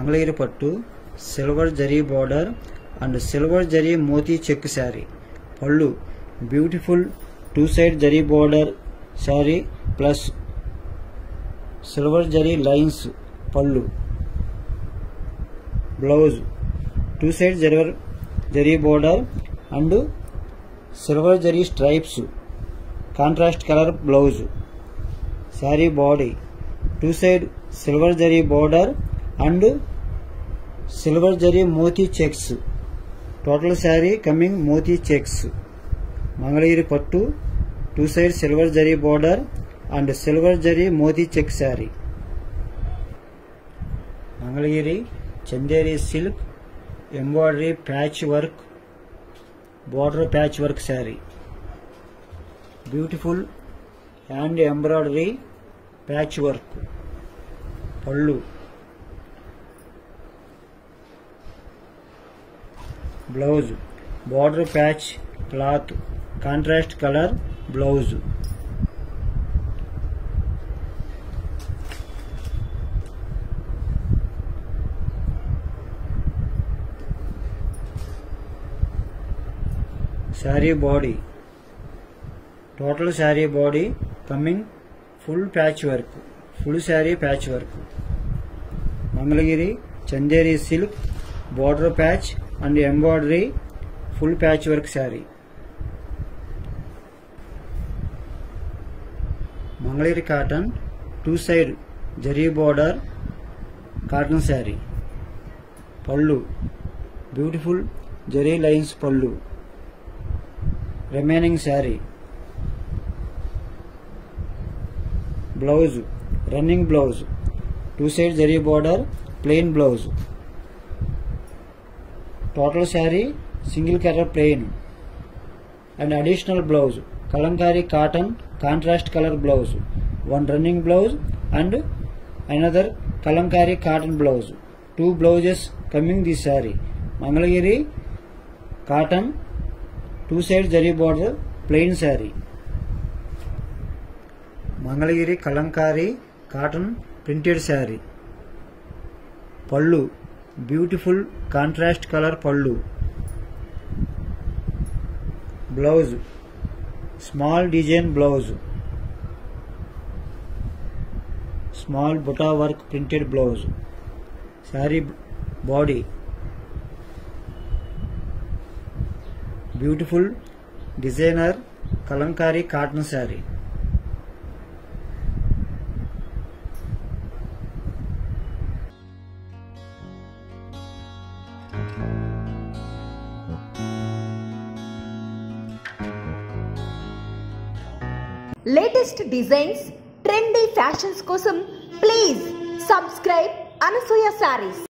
Mangalagiri pattu silver zari border and silver zari moti check sari. Pallu beautiful 2 side zari border sari plus silver zari lines. Pallu blouse 2 side zari border and silver zari stripes contrast colour blouse. Sari body 2 side silver zari border and silver zari moti checks. Total sari coming moti checks. Mangalagiri pattu 2 side silver zari border and silver zari moti check sari. Mangalagiri Chanderi silk embroidery patch work border patch work sari. Beautiful hand embroidery patch work. Pallu blouse border patch cloth contrast colour blouse. Sari body total sari body coming full patch work, full sari patch work. Mangalagiri Chanderi silk border patch and embroidery full patch work sari. Mangalagiri cotton 2 side zari border cotton sari. Pallu beautiful zari lines pallu. Remaining sari. Blouse running blouse 2 side zari border plain blouse. Total sari single colour plain and additional blouse kalamkari cotton contrast colour blouse. 1 running blouse and another kalamkari cotton blouse. 2 blouses coming this sari. Mangalagiri cotton 2 side zari border plain sari. Mangalagiri kalamkari cotton printed sari. Pallu beautiful contrast colour pallu. Blouse small design blouse, small buta work printed blouse. Sari body beautiful designer kalamkari cotton sari. Latest designs trendy fashions కోసం please subscribe Anasuya saris.